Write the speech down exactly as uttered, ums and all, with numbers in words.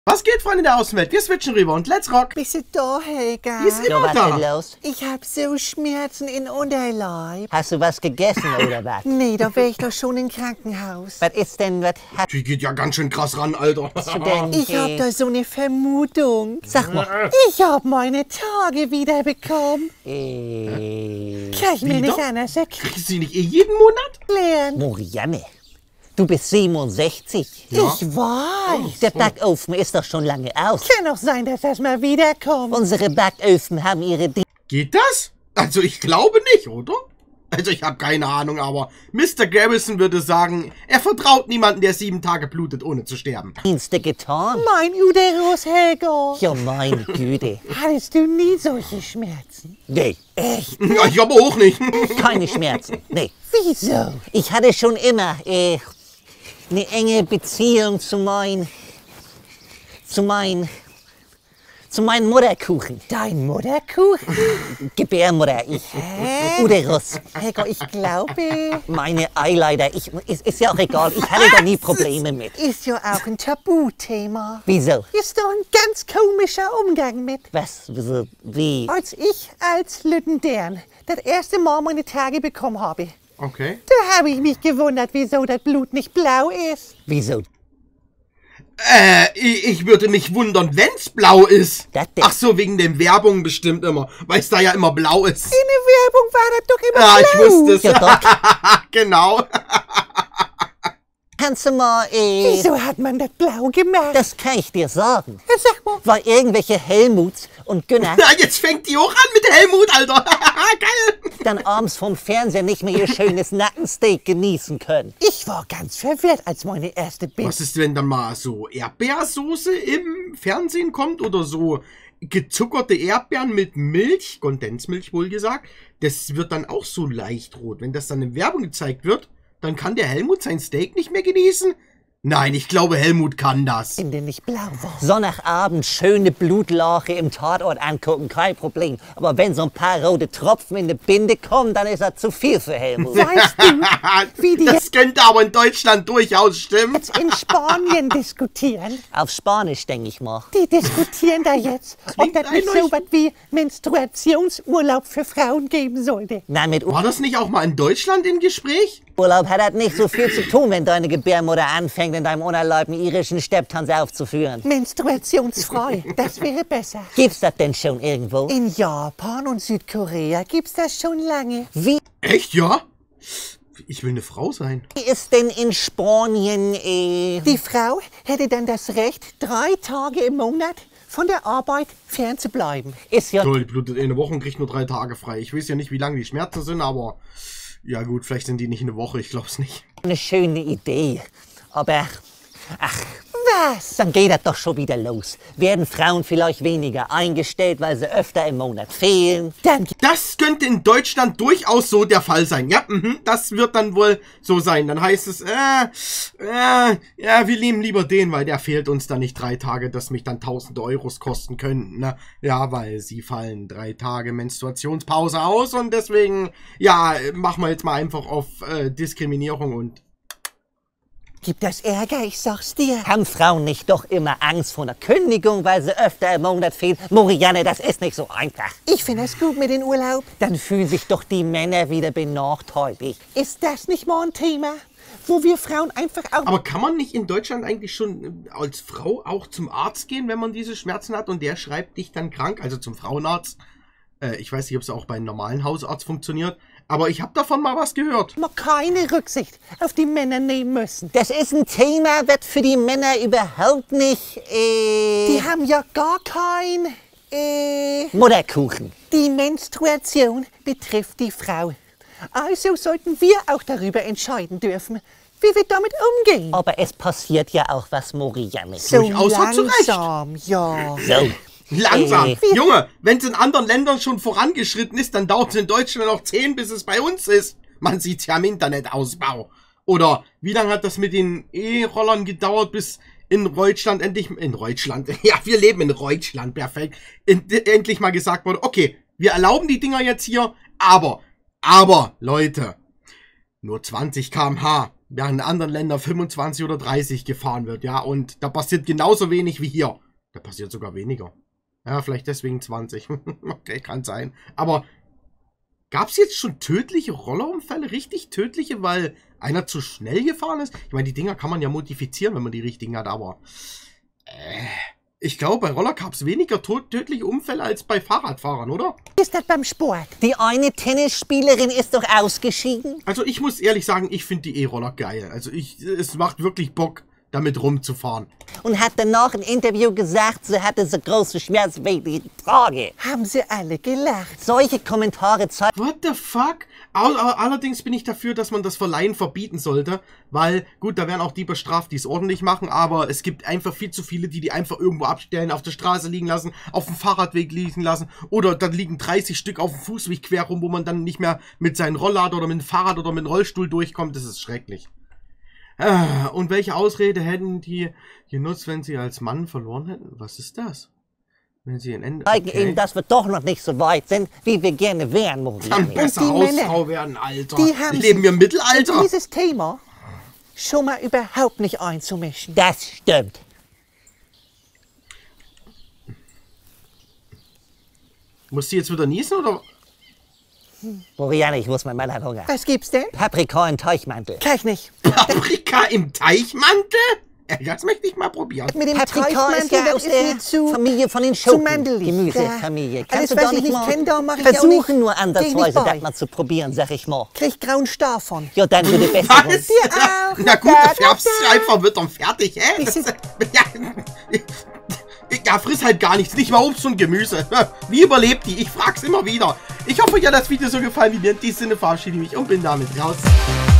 Was geht, Freunde der Außenwelt? Wir switchen rüber und let's rock! Bist du da, Helga? Die ist immer was da. denn los? Ich hab so Schmerzen in Unterleib. Hast du was gegessen oder was? Nee, da wär ich doch schon im Krankenhaus. Was ist denn, was hast Die geht ja ganz schön krass ran, Alter. du denn? Ich hab da so eine Vermutung. Sag mal. Ich hab meine Tage wieder bekommen. Äh, Kann ich mir Wieder? nicht anders Kriegst du sie nicht eh jeden Monat? erklären. Morianne, du bist siebenundsechzig. Ja. Ich weiß. Der Backofen ist doch schon lange aus. Kann doch sein, dass das mal wiederkommt. Unsere Backöfen haben ihre Di Geht das? Also ich glaube nicht, oder? Also ich habe keine Ahnung, aber Mister Garrison würde sagen, er vertraut niemanden, der sieben Tage blutet, ohne zu sterben. Dienste getan. Mein Uterus, Helga. Ja, meine Güte. Hattest du nie solche Schmerzen? Nee, Echt? Ja, ich aber auch nicht. keine Schmerzen. Nee. Wieso? Ich hatte schon immer äh, eine enge Beziehung zu mein, zu mein, zu meinem Mutterkuchen. Dein Mutterkuchen? Gebärmutter, ich, Hä? Uterus, Helga, ich glaube, meine Eileiter, ich, ist, ist ja auch egal, ich hatte da nie Probleme mit. ist ja auch ein Tabuthema. Wieso? Ist doch ein ganz komischer Umgang mit. Was, wieso, wie? Als ich als Lüttendern das erste Mal meine Tage bekommen habe, Okay. da habe ich mich gewundert, wieso das Blut nicht blau ist. Wieso? Äh, ich, ich würde mich wundern, wenn's blau ist. Das denn? Ach so, wegen den Werbungen bestimmt immer, weil es da ja immer blau ist. In der Werbung war das doch immer Ja, blau. ich wusste es. Ja, doch. Genau. Kannst du mal, äh, Wieso hat man das blau gemacht? das kann ich dir sagen. Ja, sag mal, Weil irgendwelche Helmuts und Günner Na, jetzt fängt die auch an mit Helmut, Alter. Geil. dann abends vom Fernseher nicht mehr ihr schönes Nackensteak genießen können. ich war ganz verwirrt, als meine erste Bild. Was ist, wenn dann mal so Erdbeersoße im Fernsehen kommt oder so gezuckerte Erdbeeren mit Milch, Kondensmilch wohl gesagt, das wird dann auch so leicht rot. Wenn das dann in Werbung gezeigt wird, dann kann der Helmut sein Steak nicht mehr genießen? Nein, ich glaube, Helmut kann das. In der nicht blau war. Sonntagabend schöne Blutlache im Tatort angucken, kein Problem. Aber wenn so ein paar rote Tropfen in die Binde kommen, dann ist das zu viel für Helmut. Weißt du, wie die Das könnte aber in Deutschland durchaus stimmen. jetzt in Spanien diskutieren? Auf Spanisch, denke ich mal. Die diskutieren da jetzt, ob das nicht so einleuchtend. was wie Menstruationsurlaub für Frauen geben sollte. Nein, mit War das nicht auch mal in Deutschland im Gespräch? Urlaub hat das nicht so viel zu tun, wenn deine Gebärmutter anfängt, in deinem Unterleib einen irischen Stepptanz aufzuführen. Menstruationsfrei, das wäre besser. Gibt's das denn schon irgendwo? In Japan und Südkorea gibt's das schon lange. Wie Echt, ja? Ich will eine Frau sein. ist denn in Spanien, äh, Die Frau hätte dann das Recht, drei Tage im Monat von der Arbeit fernzubleiben. ist ja So, die blutet eine Woche und kriegt nur drei Tage frei. Ich weiß ja nicht, wie lange die Schmerzen sind, aber ja gut, vielleicht sind die nicht eine Woche, ich glaub's nicht. eine schöne Idee. Aber, ach, Was? dann geht das doch schon wieder los. Werden Frauen vielleicht weniger eingestellt, weil sie öfter im Monat fehlen? Dann Das könnte in Deutschland durchaus so der Fall sein. Ja, mhm, das wird dann wohl so sein. Dann heißt es, äh, äh, ja, wir nehmen lieber den, weil der fehlt uns dann nicht drei Tage, das mich dann tausende Euros kosten könnten. Ne? Ja, weil sie fallen drei Tage Menstruationspause aus und deswegen, ja, machen wir jetzt mal einfach auf äh, Diskriminierung und gibt das Ärger, ich sag's dir. Haben Frauen nicht doch immer Angst vor einer Kündigung, weil sie öfter im Monat fehlen? Morianne, das ist nicht so einfach. Ich finde das gut mit dem Urlaub. Dann fühlen sich doch die Männer wieder benachteiligt. Ist das nicht mal ein Thema, wo wir Frauen einfach auch... Aber kann man nicht in Deutschland eigentlich schon äh, als Frau auch zum Arzt gehen, wenn man diese Schmerzen hat und der schreibt dich dann krank, also zum Frauenarzt? Äh, ich weiß nicht, ob es auch bei einem normalen Hausarzt funktioniert, aber ich habe davon mal was gehört. mal keine Rücksicht auf die Männer nehmen müssen. Das ist ein Thema, das für die Männer überhaupt nicht, äh, Die haben ja gar kein... Äh, Mutterkuchen. die Menstruation betrifft die Frau. Also sollten wir auch darüber entscheiden dürfen, wie wir damit umgehen. Aber es passiert ja auch was, Morianne. So durchaus hat sie recht. langsam, ja. So. Langsam. Äh. Junge, wenn es in anderen Ländern schon vorangeschritten ist, dann dauert es in Deutschland noch zehn, bis es bei uns ist. Man sieht's ja im Internetausbau. Oder wie lange hat das mit den E-Rollern gedauert, bis in Deutschland endlich, in Deutschland, ja, wir leben in Deutschland, perfekt, in, endlich mal gesagt wurde, okay, wir erlauben die Dinger jetzt hier, aber, aber, Leute, nur zwanzig Kilometer pro Stunde. ja, in anderen Ländern fünfundzwanzig oder dreißig gefahren wird, ja, und da passiert genauso wenig wie hier. Da passiert sogar weniger. Ja, vielleicht deswegen zwanzig. Okay, kann sein. Aber gab es jetzt schon tödliche Rollerunfälle? Richtig tödliche, weil einer zu schnell gefahren ist? Ich meine, die Dinger kann man ja modifizieren, wenn man die richtigen hat, aber äh, ich glaube, bei Roller gab es weniger tödliche Unfälle als bei Fahrradfahrern, oder? Ist das beim Sport? Die eine Tennisspielerin ist doch ausgeschieden. Also ich muss ehrlich sagen, ich finde die E-Roller geil. Also ich, es macht wirklich Bock, damit rumzufahren. Und hat danach im Interview gesagt, sie hatte so große Schmerzen wegen der Trage. Haben sie alle gelacht. Solche Kommentare zeigen... What the fuck? Allerdings bin ich dafür, dass man das Verleihen verbieten sollte, weil, gut, da werden auch die bestraft, die es ordentlich machen, aber es gibt einfach viel zu viele, die die einfach irgendwo abstellen, auf der Straße liegen lassen, auf dem Fahrradweg liegen lassen, oder da liegen dreißig Stück auf dem Fußweg quer rum, wo man dann nicht mehr mit seinem Rolllader oder mit dem Fahrrad oder mit dem Rollstuhl durchkommt. Das ist schrecklich. Und welche Ausrede hätten die genutzt, wenn sie als Mann verloren hätten? Was ist das? Wenn sie ein Ende... Zeigen okay. ihnen, dass wir doch noch nicht so weit sind, wie wir gerne wären, Dann Moriani. besser Hausfrau werden, Alter. Die haben Leben wir im in Mittelalter? dieses Thema schon mal überhaupt nicht einzumischen. Das stimmt. Muss sie jetzt wieder niesen, oder? Moriani, ich muss, mein Mann hat Hunger. Was gibt's denn? Paprika im Teichmantel. Kann ich nicht. Paprika im Teichmantel? Ja, das möchte ich mal probieren. Mit dem Paprika ist ja das aus der mir zu, Familie von den zu Schoten. mandelig. Gemüsefamilie. Alles, Kannst du was da ich nicht nicht mal kenne, da mache ich auch versuchen, nicht. nur Geh ich ansatzweise nicht bei. das mal zu probieren, sag ich mal. Krieg ich grauen Star von. Ja, dann würde besser Was? sein. auch. Na gut, Da, der färbst da, da. einfach, wird dann fertig, hä? Das, Bisschen- ja, ja, friss halt gar nichts, nicht mal Obst und Gemüse. Wie überlebt die? Ich frag's immer wieder. Ich hoffe, euch hat das Video so gefallen wie mir. In diesem Sinne verabschiede ich mich und bin damit raus.